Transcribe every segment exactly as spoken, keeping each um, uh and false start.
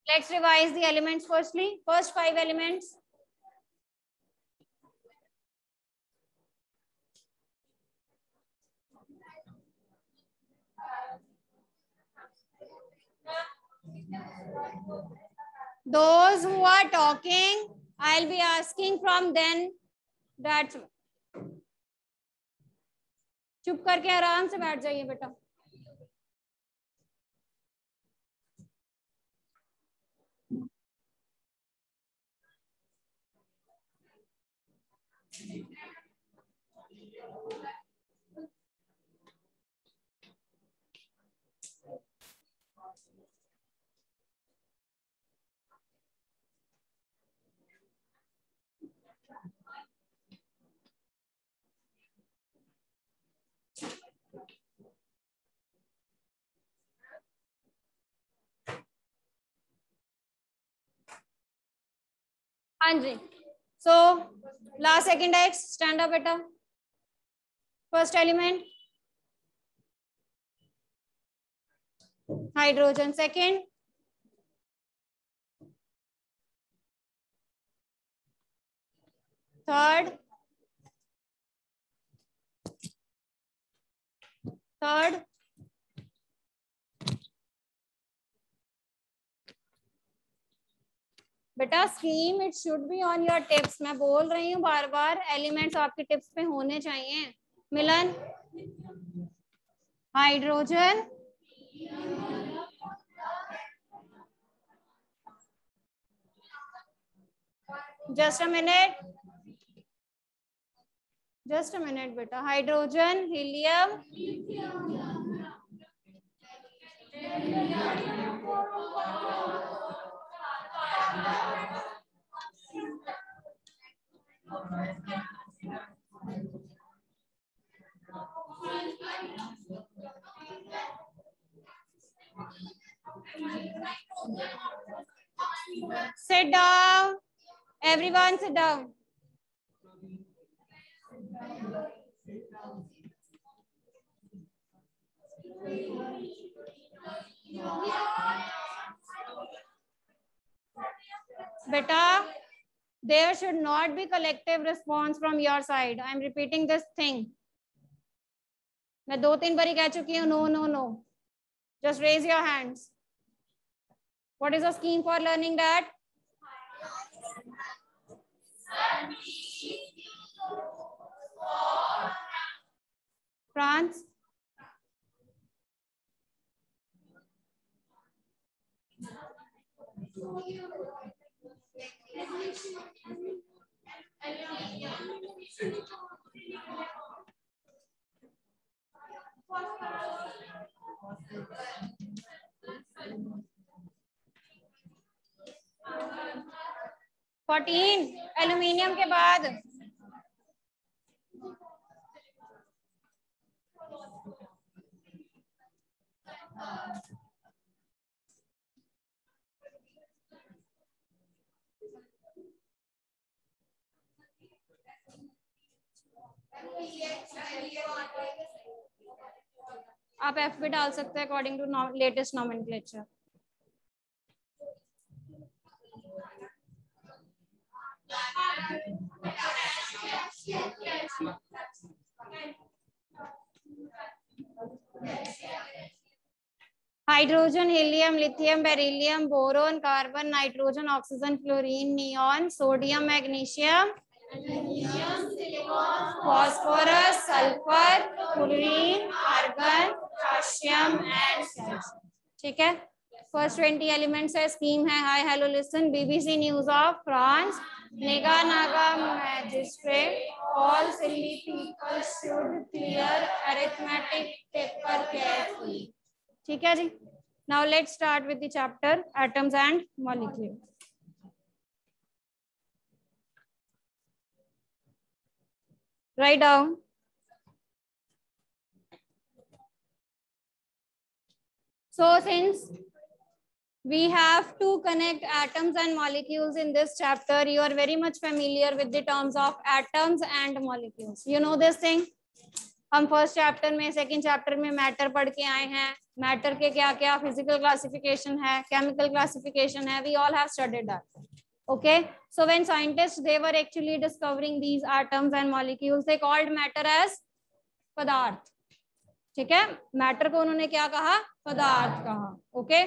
Let's revise the elements firstly. First five elements. Those who are talking, I'll be asking from then. That's चुप करके आराम से बैठ जाइए बेटा. हाँ जी. So last second X, stand up बेटा. First element hydrogen. Second third third बेटा scheme it should be on your tips. मैं बोल रही हूँ बार बार एलिमेंट्स आपके टिप्स पे होने चाहिए. Milan hydrogen just a minute just a minute बेटा. Hydrogen helium sit down. Everyone sit down. Beta, there should not be collective response from your side. I am repeating this thing. मैं दो तीन बारी कह चुकी हूँ. No, no, no. Just raise your hands. What is the scheme for learning that? France. Fourteen aluminium के बाद आप एफ भी डाल सकते हैं according to latest nomenclature. Hydrogen helium lithium beryllium boron carbon nitrogen oxygen fluorine neon sodium magnesium phosphorus sulphur chlorine argon potassium and calcium. ठीक है. First twenty elements है. स्कीम है hi hello listen BBC news of France Nega Naga magistrate, all silly people should clear arithmetic paper carefully. ठीक है जी. Now let's start with the chapter atoms and molecules. Write down. So since we have to connect atoms and molecules in this chapter, you are very much familiar with the terms of atoms and molecules. You know this thing. हम first chapter में second chapter में matter पढ़ के आए हैं. Matter के क्या क्या फिजिकल क्लासिफिकेशन है, केमिकल क्लासिफिकेशन है, we all have studied that. Okay, so when scientists they were actually discovering these atoms and molecules, they called matter as पदार्थ. ठीक है, मैटर को उन्होंने क्या कहा, पदार्थ कहा. Okay,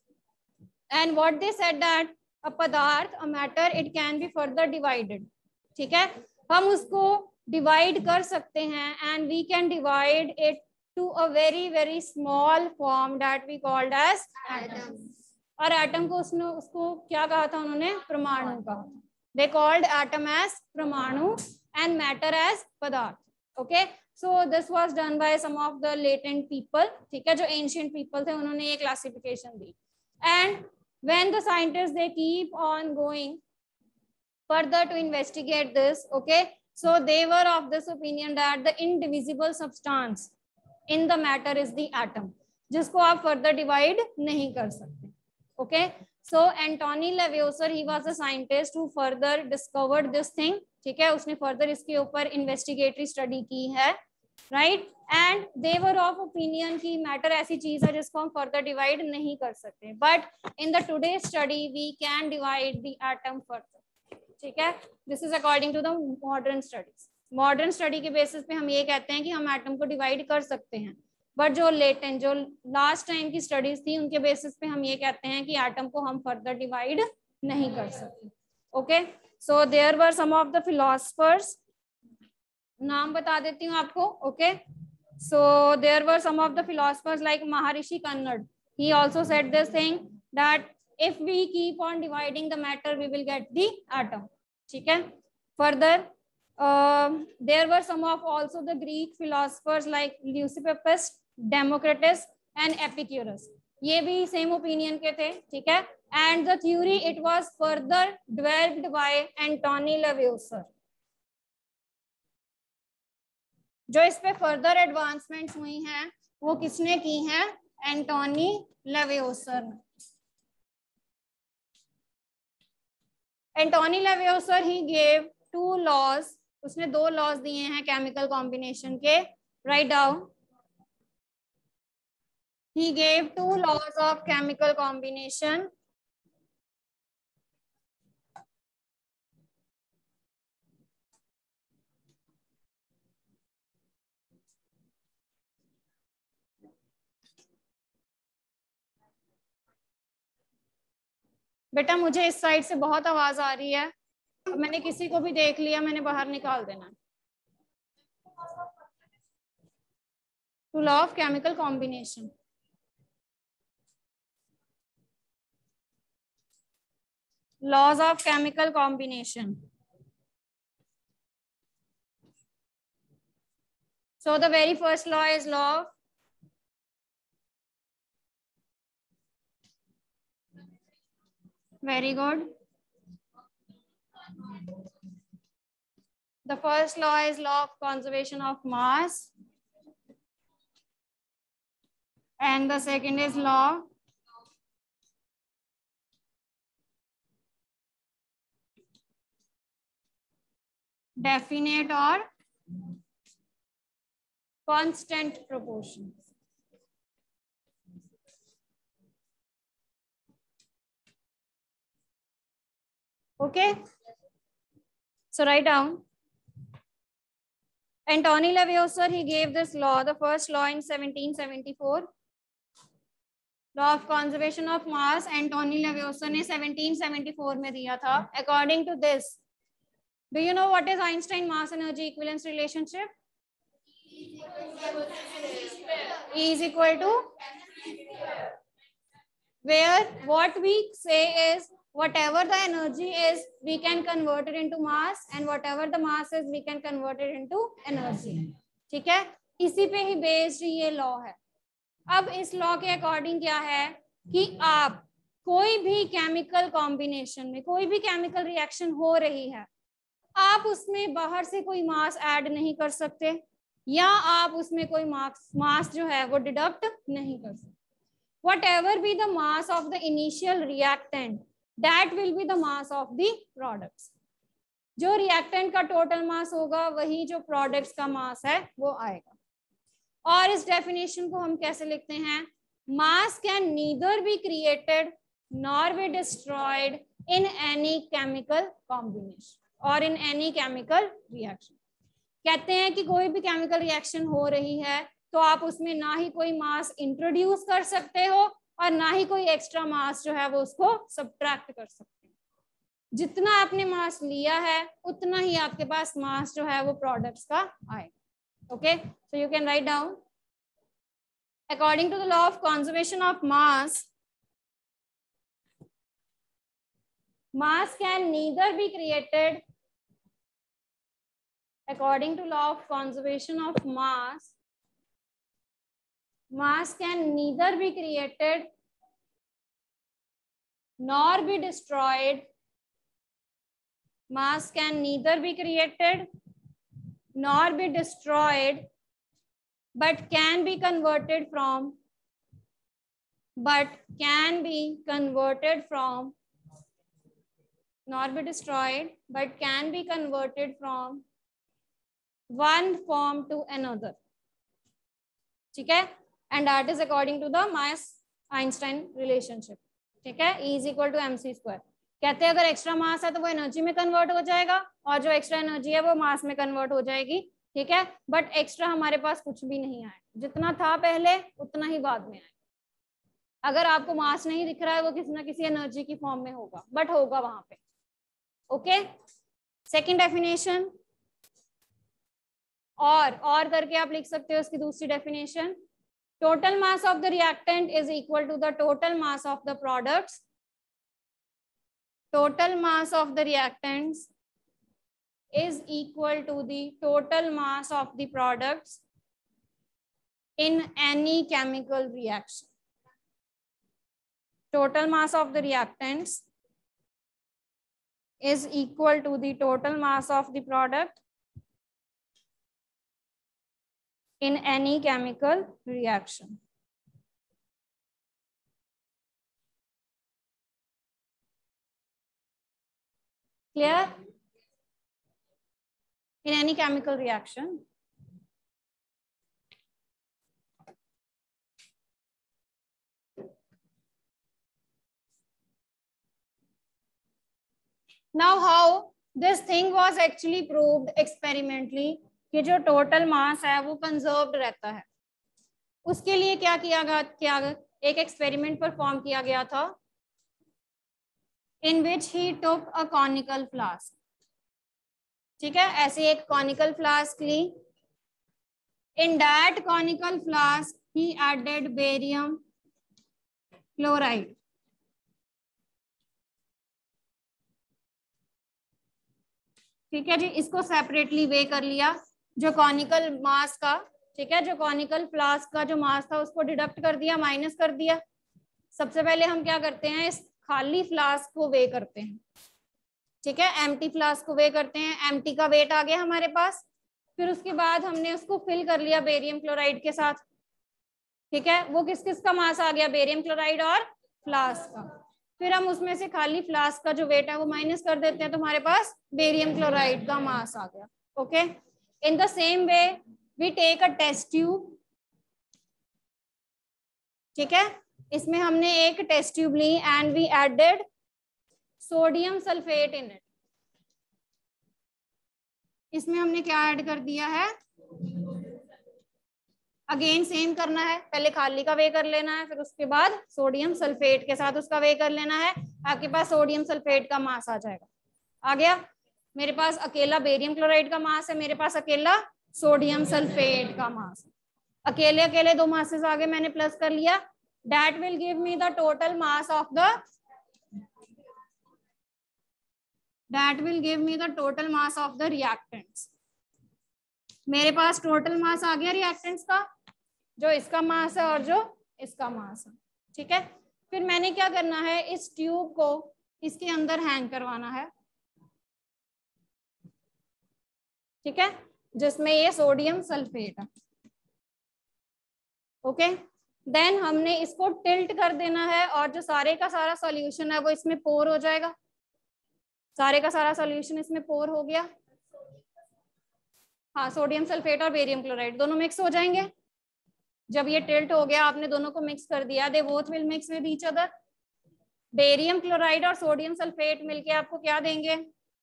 and what they said that a पदार्थ, a matter, it can be further divided. ठीक है, हम उसको डिवाइड कर सकते हैं and we can divide it to a very very small form that we called as atom. और atom को उसने उसको क्या कहा था उन्होंने, परमाणु कहा. दे कॉल्ड एटम एज परमाणु एंड मैटर एज पदार्थ. Okay, so this was done by some of the latent people. ठीक है, जो एंशिएंट पीपल थे उन्होंने ये क्लासिफिकेशन दी. And when the scientist they keep on going further to investigate this, okay, so they were of this opinion that the indivisible substance in the matter is the atom, जिसको आप further divide नहीं कर सकते. Okay, so Antony Lavoisier, he was a scientist who further discovered this thing. ठीक है, उसने further इसके ऊपर investigatory study की है, right? And they were of opinion कि matter ऐसी चीज है जिसको हम further divide नहीं कर सकते. But in the today's study we can divide the atom further. ठीक है, this is according to the modern studies. Modern study के बेसिस पे हम ये कहते हैं कि हम एटम को डिवाइड कर सकते हैं. बट जो लेटेंट जो लास्ट टाइम की स्टडीज थी उनके बेसिस पे हम ये कहते हैं कि एटम को हम फर्दर डिवाइड नहीं कर सकते. Okay, so there were some of the philosophers, नाम बता देती हूँ आपको. Okay, so there were some of the philosophers like Maharshi Kanad. He also said this thing that if we keep on dividing the matter we will get the atom. ठीक है, further uh, there were some of also the Greek philosophers like Leucippus, Democritus and Epicurus. ये भी same opinion के थे. ठीक है, and the theory it was further developed by Antony Lavoisier. जो इस पे further advancements हुई हैं वो किसने की हैं, एंटोनी लेवियोसर ने. एंटोनी लेवियोसर ही gave two laws. उसने दो लॉज दिए हैं केमिकल कॉम्बिनेशन के. Write down, he gave two laws of chemical combination. बेटा मुझे इस साइड से बहुत आवाज आ रही है. मैंने किसी को भी देख लिया, मैंने बाहर निकाल देना. Two law of chemical combination. Laws of chemical combination. So the very first law is law of very good. The first law is law of conservation of mass, and the second is law definite or constant proportions. Okay, so write down. Antony Lavoisier, he gave this law, the first law in seventeen seventy-four. Law of conservation of mass, Antony Lavoisier ने seventeen seventy-four में दिया था. According to this, do you know what is Einstein mass energy equivalence relationship? E is equal to, where what we say is whatever the energy is we can convert it into mass and whatever the mass is we can convert it into energy. ठीक है, इसी पे ही based ये law है. अब इस law के according क्या है कि आप कोई भी केमिकल कॉम्बिनेशन में कोई भी केमिकल रिएक्शन हो रही है, आप उसमें बाहर से कोई मास ऐड नहीं कर सकते या आप उसमें कोई मास मास जो है वो डिडक्ट नहीं कर सकते. Whatever be the mass of the initial reactant, that will be the mass of the products. जो reactant का total mass होगा वही जो products का mass है वो आएगा. और इस definition को हम कैसे लिखते हैं, mass can neither be created nor be destroyed in any chemical combination or in any chemical reaction. कहते हैं कि कोई भी केमिकल रिएक्शन हो रही है तो आप उसमें ना ही कोई मास इंट्रोड्यूस कर सकते हो और ना ही कोई एक्स्ट्रा मास जो है वो उसको सब्ट्रैक्ट कर सकते हो। जितना आपने मास लिया है उतना ही आपके पास मास जो है वो प्रोडक्ट्स का आएगा। Okay, so you can write down according to the law of conservation of mass, mass can neither be created according to law of conservation of mass, mass can neither be created nor be destroyed, mass can neither be created nor be destroyed, but can be converted from, but can be converted from, not be destroyed, but can be converted from one form to another. ठीक है, and that is according to the Mass-Einstein relationship. ठीक है, E is equal to mc square. कहते हैं अगर extra मास है तो वो एनर्जी में कन्वर्ट हो जाएगा और जो एक्स्ट्रा एनर्जी है वो मास में कन्वर्ट हो जाएगी। ठीक है, बट एक्स्ट्रा हमारे पास कुछ भी नहीं आया, जितना था पहले उतना ही बाद में आया। अगर आपको मास नहीं दिख रहा है वो किसी ना किसी एनर्जी की फॉर्म में होगा, बट होगा वहां पे। ओके, सेकंड डेफिनेशन, और और करके आप लिख सकते हो इसकी दूसरी definition, total mass of the reactant is equal to the total mass of the products, total mass of the reactants is equal to the total mass of the products in any chemical reaction. Total mass of the reactants is equal to the total mass of the product in any chemical reaction. Clear? In any chemical reaction. Now how this thing was actually proved experimentally कि जो total mass है वो conserved रहता है। उसके लिए क्या किया गया, क्या एक experiment perform किया गया था in which he took a conical flask. ठीक है, ऐसे एक कॉनिकल फ्लास्क ली, in that conical flask he added barium chloride. ठीक है जी, इसको सेपरेटली वे कर लिया, जो कॉनिकल मास का, ठीक है, जो कॉनिकल फ्लास्क का जो मास था उसको डिडक्ट कर दिया, माइनस कर दिया। सबसे पहले हम क्या करते हैं, इस खाली फ्लास्क को वे करते हैं। ठीक है, एम्प्टी फ्लास्क को वे करते हैं, एम्प्टी का वेट आ गया हमारे पास, फिर उसके बाद हमने उसको फिल कर लिया बेरियम क्लोराइड के साथ। ठीक है, वो किस किस का मास आ गया, बेरियम क्लोराइड और फ्लास्क का। फिर हम उसमें से खाली फ्लास्क का जो वेट है वो माइनस कर देते हैं, तो हमारे पास बेरियम क्लोराइड का मास आ गया। Okay, in the same way we take a test tube. ठीक है, इसमें हमने एक टेस्ट ट्यूब ली and we added sodium sulphate in it. इसमें हमने क्या ऐड कर दिया है, अगेन सेम करना है, पहले खाली का वे कर लेना है, फिर उसके बाद सोडियम सल्फेट के साथ उसका वे कर लेना है। आपके पास सोडियम सल्फेट का मास आ जाएगा। आ गया, मेरे पास अकेला बेरियम क्लोराइड का मास है, मेरे पास अकेला सोडियम सल्फेट का मास। अकेले अकेले दो मासेस आगे मैंने प्लस कर लिया, that will give me the total mass of the that will give me the total mass of the reactants. मेरे पास टोटल मास आ गया रिएक्टेंट्स का, जो इसका मास है और जो इसका मास है। ठीक है, फिर मैंने क्या करना है, इस ट्यूब को इसके अंदर हैंग करवाना है। ठीक है, जिसमें ये सोडियम सल्फेट है। ओके, देन हमने इसको टिल्ट कर देना है और जो सारे का सारा सॉल्यूशन है वो इसमें पोर हो जाएगा। सारे का सारा सॉल्यूशन इसमें पोर हो गया। हाँ, सोडियम सल्फेट और बेरियम क्लोराइड दोनों मिक्स हो जाएंगे। जब ये टिल्ट हो गया, आपने दोनों को मिक्स कर दिया, they both will mix with each other. Barium chloride और सोडियम सल्फेट मिलके आपको क्या देंगे?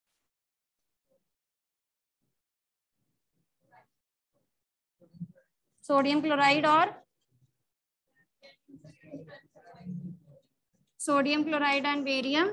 सोडियम क्लोराइड और sodium chloride and barium.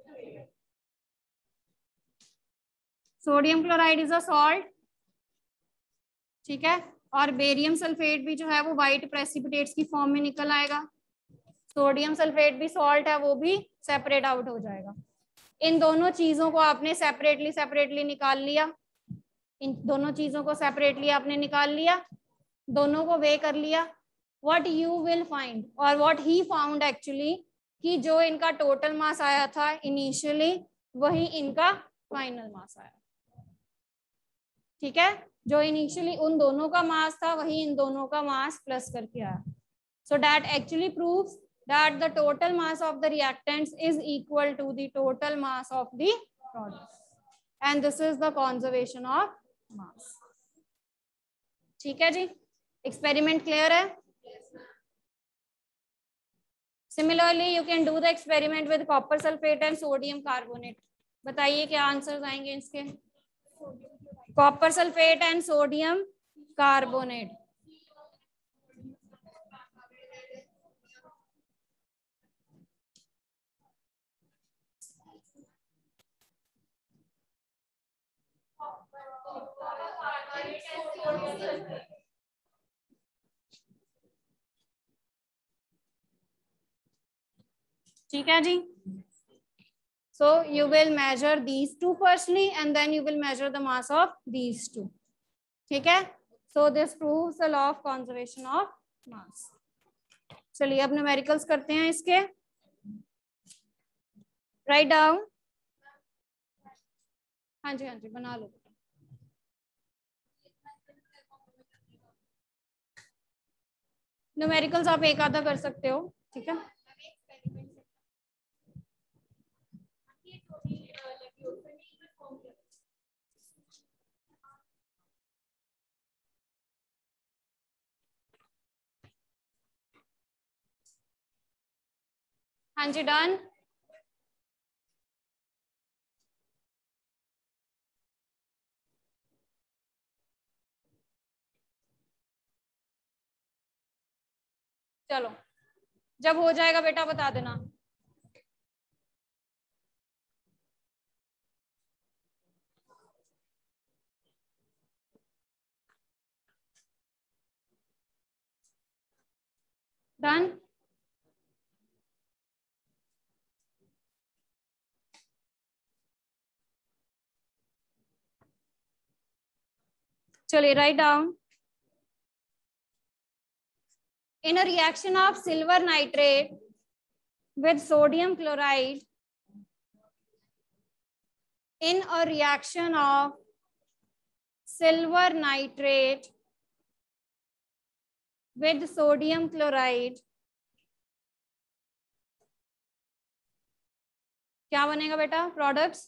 Sodium chloride is a salt, ठीक है, और बेरियम सल्फेट भी जो है वो व्हाइट प्रेसिपिटेट्स की फॉर्म में निकल आएगा। सोडियम सल्फेट भी सॉल्ट है, वो भी सेपरेट आउट हो जाएगा। इन दोनों चीजों को आपने सेपरेटली सेपरेटली निकाल लिया, इन दोनों चीजों को सेपरेटली आपने निकाल लिया, दोनों को वे कर लिया। व्हाट यू विल फाइंड और व्हाट ही फाउंड एक्चुअली, कि जो इनका टोटल मास आया था इनिशियली वही इनका फाइनल मास आया, ठीक है। जो इनिशियली उन दोनों का मास था वही इन दोनों का मास प्लस करके आया। So that actually proves that the total mass of the reactants is equal to the total mass of the products, and this is the conservation of mass। ठीक है जी, experiment clear है? Similarly you can do the experiment with copper sulfate and sodium carbonate। बताइए क्या answers आएंगे इसके? Copper sulphate and sodium carbonate. ठीक है जी, so you will measure these two firstly and then you will measure the mass of these two, ठीक है। so this proves the law of conservation of mass। चलिए अब numericals करते हैं इसके। Right down. हाँ जी हाँ जी बना लो। न्यूमेरिकल्स आप एक आधा कर सकते हो, ठीक है। हाँ जी डन। चलो जब हो जाएगा बेटा बता देना। डन। चलिए right down. In a reaction of silver nitrate with sodium chloride, in a reaction of silver nitrate with sodium chloride, क्या बनेगा बेटा? Products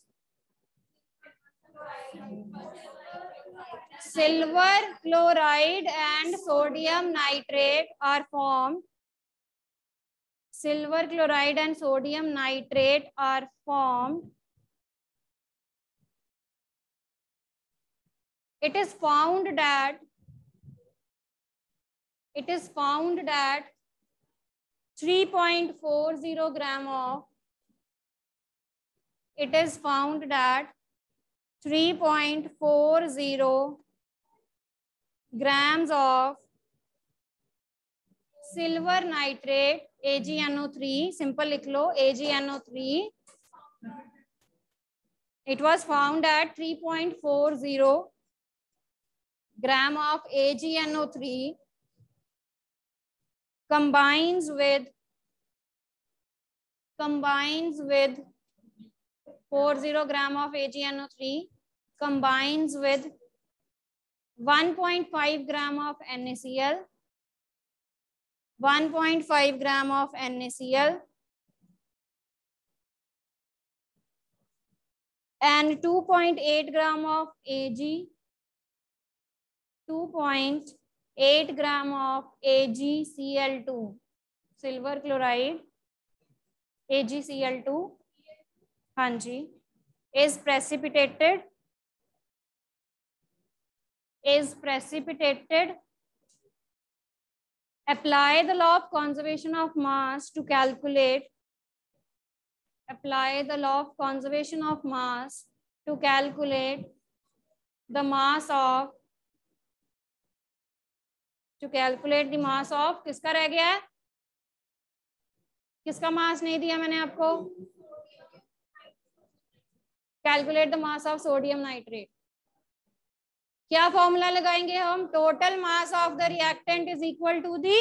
silver chloride and sodium nitrate are formed. Silver chloride and sodium nitrate are formed. It is found that it is found that three point four zero gram of it is found that three point four zero grams of silver nitrate A G N O three, simple लिख लो A G N O three, it was found at three point four zero gram of A G N O three combines with combines with forty gram of A G N O three combines with one point five gram of NaCl, one point five gram of NaCl and two point eight gram of Ag, two point eight gram of A G C L two, silver chloride, A G C L two, हाँ जी, is precipitated, is precipitated. Apply the law of conservation of mass to calculate, apply the law of conservation of mass to calculate the mass of, to calculate the mass of, किसका रह गया है, किसका मास नहीं दिया मैंने आपको, calculate the mass of sodium nitrate. क्या फॉर्मूला लगाएंगे हम, total mass of the reactant is equal to the,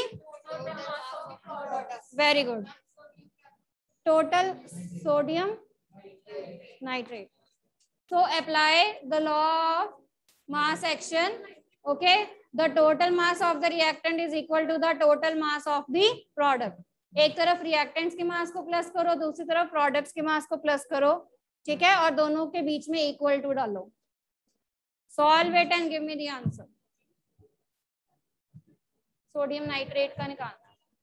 very good, total sodium nitrate. So apply the law of mass action. Okay, the total mass of the reactant is equal to the total mass of the product. एक तरफ reactants के मास को plus करो, दूसरी तरफ products के मास को plus करो, ठीक है, और दोनों के बीच में इक्वल टू डालो. Solve it and give me the answer. Sodium nitrate का निकालना.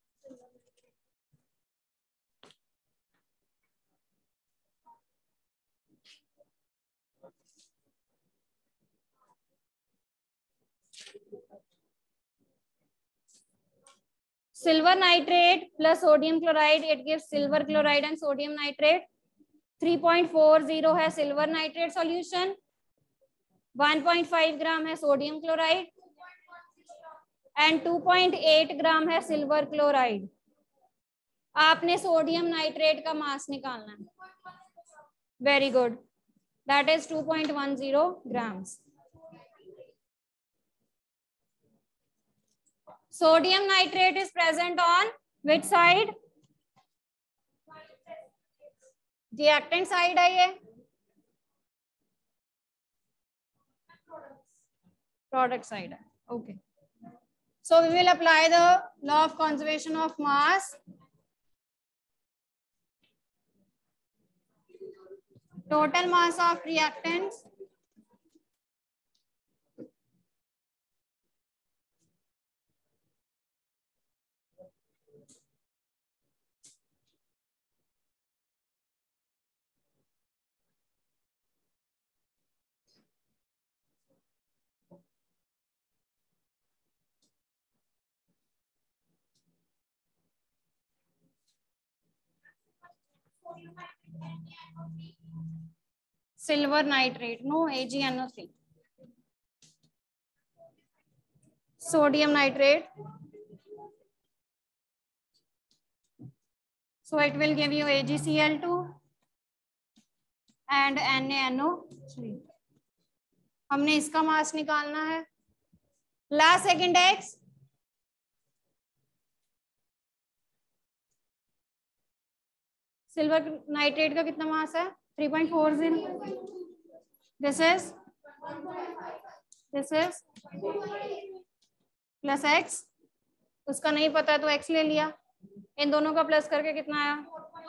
Silver nitrate plus sodium chloride, it gives silver chloride and sodium nitrate. three point four zero है silver nitrate solution, one point five ग्राम है sodium chloride and two point eight ग्राम है silver chloride. आपने sodium nitrate का mass निकालना है. Very good, that is two point one zero grams. Sodium nitrate is present on which side? Reactant side है ये, product side है. Okay. So we will apply the law of conservation of mass. Total mass of reactants silver nitrate, no, A G N O three. Sodium nitrate. So it will give you A G C L two and N A N O three. हमने इसका mass निकालना है. Last second x, silver nitrate का कितना मास है, three point four zero. This is, this is plus x, उसका नहीं पता तो एक्स ले लिया, इन दोनों का प्लस करके कितना आया,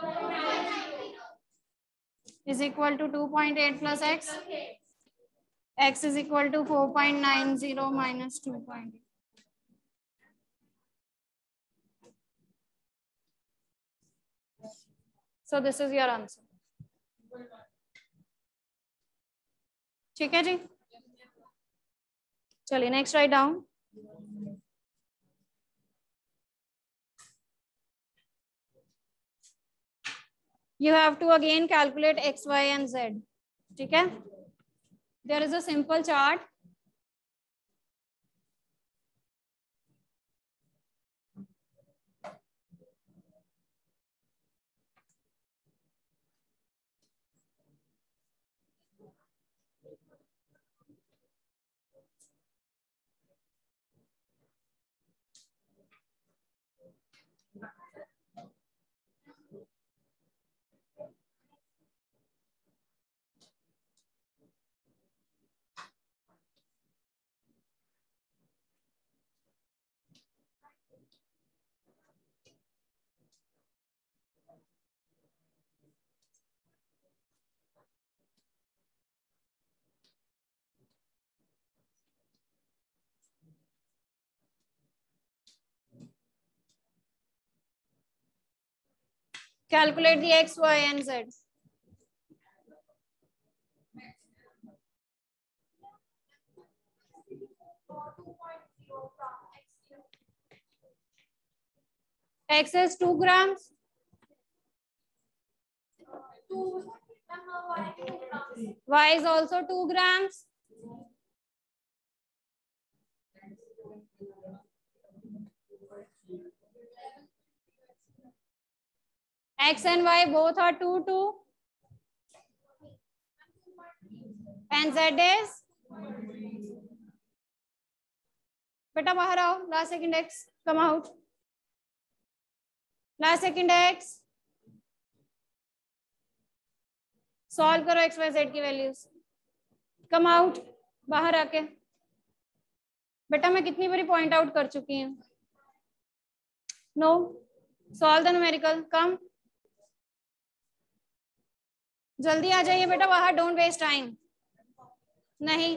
is equal to two point eight plus x, x is equal to four point nine zero minus two point eight. So this is your answer. ठीक है जी, चलिए next right down. You have to again calculate x, y and z. ठीक है, there is a simple chart. Calculate the x, y, and z. X is two grams. Y is also two grams. X and Y both are two, two. And Z is? बेटा बाहर आओ. Last second X. Come out. Last second X. Solve करो X, Y, Z की values. Come out. बाहर आके. बेटा मैं कितनी बारी point out कर चुकी हूँ. No. Solve the numerical. Come. जल्दी आ जाइए बेटा बाहर. Don't waste time. नहीं.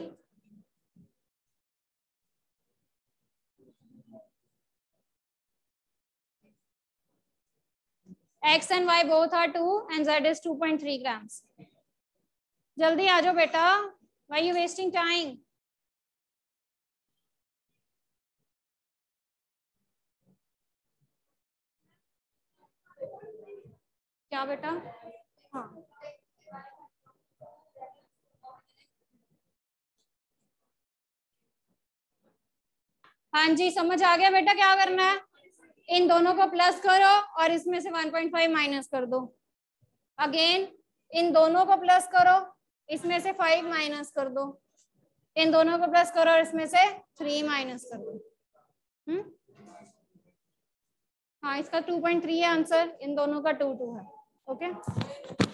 X and Y both are two and Z is two point three grams. जल्दी आ जाओ बेटा. Why are you wasting time? क्या बेटा? हाँ. हाँ जी समझ आ गया बेटा क्या करना है. इन दोनों को प्लस करो और इसमें से one point five माइनस कर दो. अगेन इन दोनों को प्लस करो, इसमें से five माइनस कर दो. इन दोनों को प्लस करो और इसमें से three माइनस कर दो. हम्म हाँ इसका two point three है आंसर. इन दोनों का two two है. Okay okay?